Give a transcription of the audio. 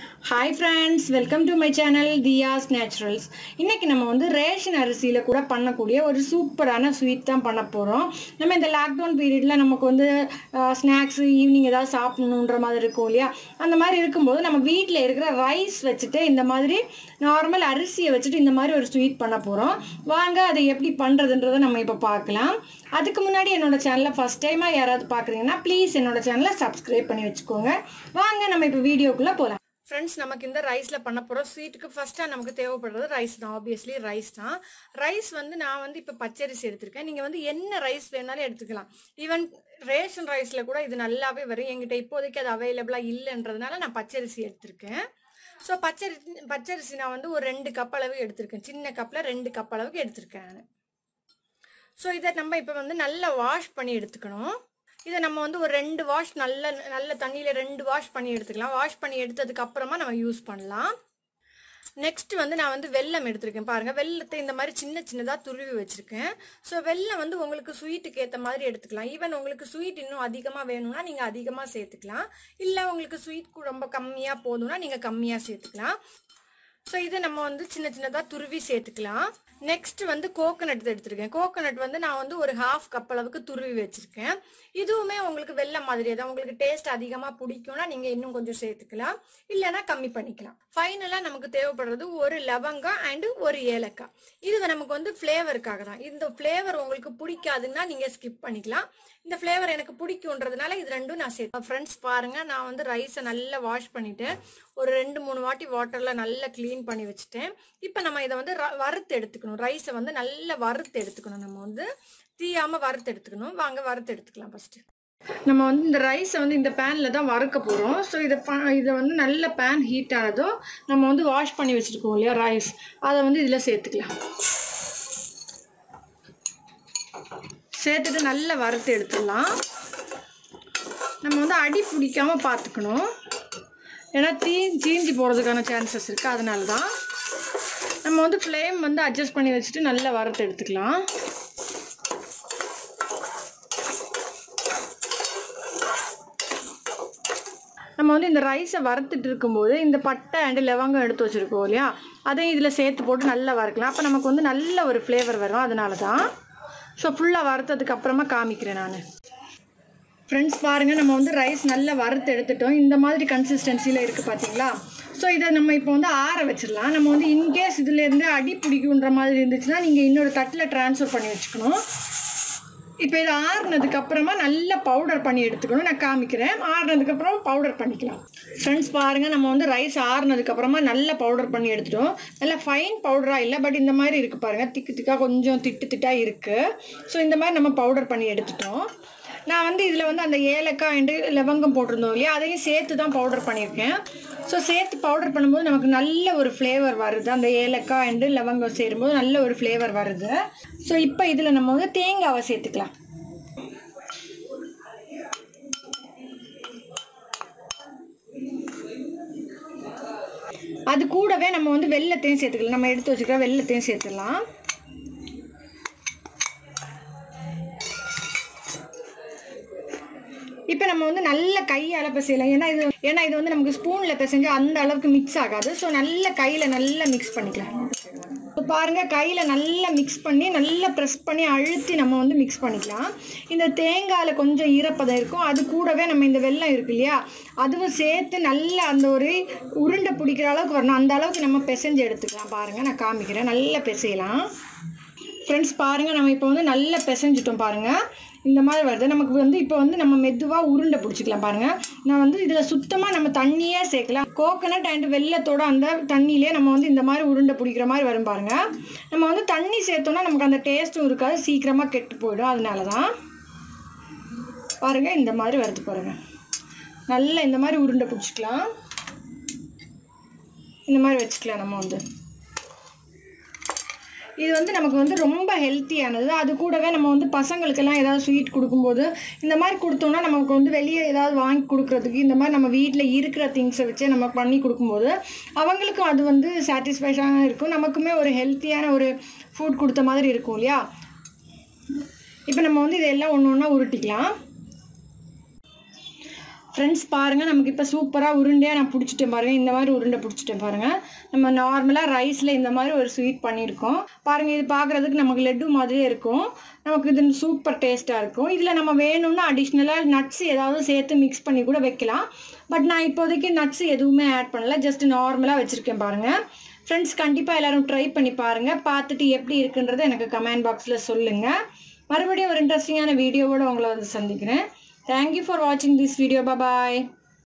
Hi friends, welcome to my channel Diya's Naturals. இன்னைக்கு நம்ம வந்து ரேஷன் அரிசியில கூட பண்ணக்கூடிய ஒரு சூப்பரான ஸ்வீட் தான் பண்ண போறோம். நம்ம இந்த லாக்டவுன் பீரியட்ல நமக்கு வந்து ஸ்நாக்ஸ் ஈவினிங் ஏதாவது சாப்பிடணும்ன்ற மாதிரி இருக்கும் இல்லையா? அந்த மாதிரி இருக்கும்போது நம்ம வீட்ல இருக்கிற ரைஸ் வச்சுட்டு இந்த மாதிரி நார்மல் அரிசியை வச்சுட்டு இந்த மாதிரி ஒரு ஸ்வீட் பண்ண போறோம். வாங்க அதை எப்படி பண்றதுன்றதை நம்ம இப்போ பார்க்கலாம். அதுக்கு முன்னாடி என்னோட சேனலை ஃபர்ஸ்ட் டைமா யாராவது பார்க்குறீங்கன்னா ப்ளீஸ் என்னோட சேனலை சப்ஸ்கிரைப் பண்ணி வச்சுக்கோங்க. வாங்க நம்ம இப்போ வீடியோக்குள்ள போகலாம். ஃப்ரெண்ட்ஸ், நமக்கு இந்த ரைஸில் பண்ண போகிறோம் ஸ்வீட்டுக்கு ஃபஸ்ட்டாக நமக்கு தேவைப்படுறது ரைஸ் தான். ஆப்வியஸ்லி ரைஸ் தான். ரைஸ் வந்து நான் வந்து இப்போ பச்சரிசி எடுத்திருக்கேன். நீங்கள் வந்து என்ன ரைஸ் வேணாலும் எடுத்துக்கலாம். ஈவன் ரேஷன் ரைஸில் கூட இது நல்லாவே வரும். எங்கிட்ட இப்போதைக்கு அது அவைலபிளாக இல்லைன்றதுனால நான் பச்சரிசி எடுத்திருக்கேன். ஸோ பச்சரிசி நான் வந்து ஒரு 2 கப் அளவு எடுத்திருக்கேன். சின்ன கப்பில் 2 கப் அளவுக்கு எடுத்திருக்கேன் நான். ஸோ இதை நம்ம இப்போ வந்து நல்லா வாஷ் பண்ணி எடுத்துக்கணும். இதை நம்ம வந்து ஒரு 2 வாஷ் நல்ல தண்ணியில் 2 வாஷ் பண்ணி எடுத்துக்கலாம். வாஷ் பண்ணி எடுத்ததுக்கு அப்புறமா நம்ம யூஸ் பண்ணலாம். நெக்ஸ்ட் வந்து நான் வந்து வெல்லம் எடுத்திருக்கேன். பாருங்கள், வெல்லத்தை இந்த மாதிரி சின்னதாக துருவி வச்சுருக்கேன். ஸோ வெல்லம் வந்து உங்களுக்கு ஸ்வீட்டுக்கு ஏற்ற மாதிரி எடுத்துக்கலாம். ஈவன் உங்களுக்கு ஸ்வீட் இன்னும் அதிகமாக வேணும்னா நீங்கள் அதிகமாக சேர்த்துக்கலாம். இல்லை உங்களுக்கு ஸ்வீட் ரொம்ப கம்மியாக போதும்னா நீங்கள் கம்மியாக சேர்த்துக்கலாம். ஸோ இதை நம்ம வந்து சின்னதாக துருவி சேர்த்துக்கலாம். நெக்ஸ்ட் வந்து கோகோனட் எடுத்திருக்கேன். கோகோனட் வந்து நான் வந்து ஒரு 1/2 கப் அளவுக்கு துருவி வச்சிருக்கேன். இதுவுமே உங்களுக்கு வெல்லம் மாதிரியே தான். உங்களுக்கு டேஸ்ட் அதிகமாக பிடிக்கும்னா நீங்கள் இன்னும் கொஞ்சம் சேர்த்துக்கலாம், இல்லைன்னா கம்மி பண்ணிக்கலாம். ஃபைனலாக நமக்கு தேவைப்படுறது ஒரு லவங்கம் அண்டு ஒரு ஏலக்காய். இது நமக்கு வந்து ஃப்ளேவருக்காக தான். இந்த ஃப்ளேவர் உங்களுக்கு பிடிக்காதுன்னா நீங்கள் ஸ்கிப் பண்ணிக்கலாம். இந்த ஃப்ளேவர் எனக்கு பிடிக்குன்றதுனால இது ரெண்டும் நான் சேர்த்தேன். ஃப்ரெண்ட்ஸ் பாருங்கள், நான் வந்து ரைஸை நல்லா வாஷ் பண்ணிவிட்டேன். ஒரு 2-3 வாட்டி வாட்டரில் நல்லா க்ளீன் பண்ணி வச்சுட்டேன். இப்போ நம்ம இதை வந்து வறுத்து எடுத்துக்கணும். ரைஸை வந்து நல்லா வறுத்து எடுத்துக்கணும். நம்ம வந்து தீயாமல் வறுத்து எடுத்துக்கணும். வாங்க வறுத்து எடுத்துக்கலாம். ஃபஸ்ட்டு நம்ம வந்து இந்த ரைஸை வந்து இந்த பேனில் தான் வறுக்க போகிறோம். ஸோ இதை வந்து நல்ல பேன் ஹீட் ஆனதும் நம்ம வந்து வாஷ் பண்ணி வச்சுருக்கோம் இல்லையா ரைஸ், அதை வந்து இதில் சேர்த்துக்கலாம். சேர்த்துட்டு நல்லா வறுத்து எடுத்துடலாம். நம்ம வந்து அடி பிடிக்காமல் பார்த்துக்கணும், ஏன்னா தீஞ்சு போகிறதுக்கான சான்சஸ் இருக்குது. அதனால தான் நம்ம வந்து ஃப்ளேம் வந்து அட்ஜஸ்ட் பண்ணி வச்சுட்டு நல்லா வறுத்து எடுத்துக்கலாம். நம்ம வந்து இந்த ரைஸை வறுத்துட்டு இருக்கும்போது இந்த பட்டை அண்டு லவங்கம் எடுத்து வச்சுருக்கோம் இல்லையா, அதையும் இதில் சேர்த்து போட்டு நல்லா வறுக்கலாம். அப்போ நமக்கு வந்து நல்ல ஒரு ஃப்ளேவர் வரும். அதனால தான். ஸோ ஃபுல்லாக வறுத்ததுக்கு அப்புறமா காமிக்கிறேன் நான். ஃப்ரெண்ட்ஸ் பாருங்கள், நம்ம வந்து ரைஸ் நல்லா வறுத்து எடுத்துட்டோம். இந்த மாதிரி கன்சிஸ்டன்சியில் இருக்குது பார்த்தீங்களா? ஸோ இதை நம்ம இப்போ வந்து ஆற வச்சிடலாம். நம்ம வந்து இன்கேஸ் இதுலேருந்து அடி பிடிக்குன்ற மாதிரி இருந்துச்சுன்னா நீங்கள் இன்னொரு தட்டில் ட்ரான்ஸ்ஃபர் பண்ணி வச்சுக்கணும். இப்போ இதை ஆறுனதுக்கப்புறமா நல்லா பவுடர் பண்ணி எடுத்துக்கணும். நான் காமிக்கிறேன். ஆறுனதுக்கப்புறம் பவுடர் பண்ணிக்கலாம். ஃப்ரெண்ட்ஸ் பாருங்கள், நம்ம வந்து ரைஸ் ஆறுனதுக்கப்புறமா நல்லா பவுடர் பண்ணி எடுத்துட்டோம். நல்லா ஃபைன் பவுடராக இல்லை, பட் இந்த மாதிரி இருக்குது பாருங்கள். திக்காக கொஞ்சம் திட்டாக இருக்குது. ஸோ இந்த மாதிரி நம்ம பவுடர் பண்ணி எடுத்துட்டோம். நான் வந்து இதில் வந்து அந்த ஏலக்காய் அண்டு லவங்கம் போட்டிருந்தோம் இல்லையா, அதையும் சேர்த்து தான் பவுடர் பண்ணியிருக்கேன். ஸோ சேர்த்து பவுடர் பண்ணும்போது நமக்கு நல்ல ஒரு ஃப்ளேவர் வருது. அந்த ஏலக்காய் அண்டு லவங்கம் சேரும்போது நல்ல ஒரு ஃப்ளேவர் வருது. ஸோ இப்போ இதில் நம்ம வந்து தேங்காவை சேர்த்துக்கலாம். அது கூடவே நம்ம வந்து வெல்லத்தையும் சேர்த்துக்கலாம். நம்ம எடுத்து வச்சுக்கிற வெல்லத்தையும் சேர்த்துக்கலாம். இப்போ நம்ம வந்து நல்ல கையால் பிசையலாம். ஏன்னா இது வந்து நமக்கு ஸ்பூனில் பிசைஞ்சு அந்த அளவுக்கு மிக்ஸ் ஆகாது. ஸோ நல்ல கையில் நல்லா மிக்ஸ் பண்ணிக்கலாம். இப்போ பாருங்கள், கையில் நல்லா மிக்ஸ் பண்ணி நல்லா ப்ரெஸ் பண்ணி அழுத்தி நம்ம வந்து மிக்ஸ் பண்ணிக்கலாம். இந்த தேங்காயில் கொஞ்சம் ஈரப்பதம் இருக்கும். அது கூடவே நம்ம இந்த வெல்லம் இருக்கு இல்லையா, அதுவும் சேர்த்து நல்லா அந்த ஒரு உருண்டை பிடிக்கிற அளவுக்கு வரணும். அந்த அளவுக்கு நம்ம பிசைஞ்சு எடுத்துக்கலாம். பாருங்கள், நான் காமிக்கிறேன். நல்லா பிசையலாம். ஃப்ரெண்ட்ஸ் பாருங்கள், நம்ம இப்போ வந்து நல்லா பிசைஞ்சிட்டோம். பாருங்கள், இந்த மாதிரி வருது. நமக்கு வந்து இப்போ வந்து நம்ம மெதுவாக உருண்டை பிடிச்சிக்கலாம். பாருங்கள், நான் வந்து இதில் சுத்தமாக நம்ம தண்ணியே சேர்க்கலாம். கோகோனட் அண்ட் வெல்லத்தோட அந்த தண்ணியிலே நம்ம வந்து இந்த மாதிரி உருண்டை பிடிக்கிற மாதிரி வரும். பாருங்கள், நம்ம வந்து தண்ணி சேர்த்தோன்னா நமக்கு அந்த டேஸ்ட்டும் இருக்காது, சீக்கிரமாக கெட்டு போயிடும். அதனால தான் பாருங்கள் இந்த மாதிரி வருது. பாருங்கள், நல்லா இந்த மாதிரி உருண்டை பிடிச்சிக்கலாம். இந்த மாதிரி வச்சுக்கலாம். நம்ம வந்து இது வந்து நமக்கு வந்து ரொம்ப ஹெல்த்தியானது. அது கூடவே நம்ம வந்து பசங்களுக்கெல்லாம் ஏதாவது ஸ்வீட் கொடுக்கும்போது இந்த மாதிரி கொடுத்தோன்னா நமக்கு வந்து வெளியே ஏதாவது வாங்கி கொடுக்குறதுக்கு இந்த மாதிரி நம்ம வீட்டில் இருக்கிற திங்ஸை வச்சே நம்ம பண்ணி கொடுக்கும்போது அவங்களுக்கும் அது வந்து சாட்டிஸ்ஃபேக்ஷனாக இருக்கும். நமக்குமே ஒரு ஹெல்த்தியான ஒரு ஃபுட் கொடுத்த மாதிரி இருக்கும் இல்லையா. இப்போ நம்ம வந்து இதெல்லாம் ஒன்று ஒன்றா உருட்டிக்கலாம். ஃப்ரெண்ட்ஸ் பாருங்கள், நமக்கு இப்போ சூப்பராக உருண்டையாக நான் பிடிச்சிட்டேன் பாருங்கள். இந்த மாதிரி உருண்டை பிடிச்சிட்டேன் பாருங்கள். நம்ம நார்மலாக ரைஸில் இந்த மாதிரி ஒரு ஸ்வீட் பண்ணியிருக்கோம் பாருங்கள். இது பார்க்குறதுக்கு நமக்கு லட்டு மாதிரியே இருக்கும். நமக்கு இது சூப்பர் டேஸ்ட்டாக இருக்கும். இதில் நம்ம வேணும்னா அடிஷ்னலாக நட்ஸ் ஏதாவது சேர்த்து மிக்ஸ் பண்ணி கூட வைக்கலாம். பட் நான் இப்போதைக்கு நட்ஸ் எதுவுமே ஆட் பண்ணல, ஜஸ்ட் நார்மலாக வச்சுருக்கேன் பாருங்கள். ஃப்ரெண்ட்ஸ் கண்டிப்பாக எல்லோரும் ட்ரை பண்ணி பாருங்கள். பார்த்துட்டு எப்படி இருக்குன்றதை எனக்கு கமெண்ட் பாக்ஸில் சொல்லுங்கள். மறுபடியும் ஒரு இன்ட்ரெஸ்டிங்கான வீடியோவோடு உங்களை வந்து சந்திக்கிறேன். Thank you for watching this video. Bye bye.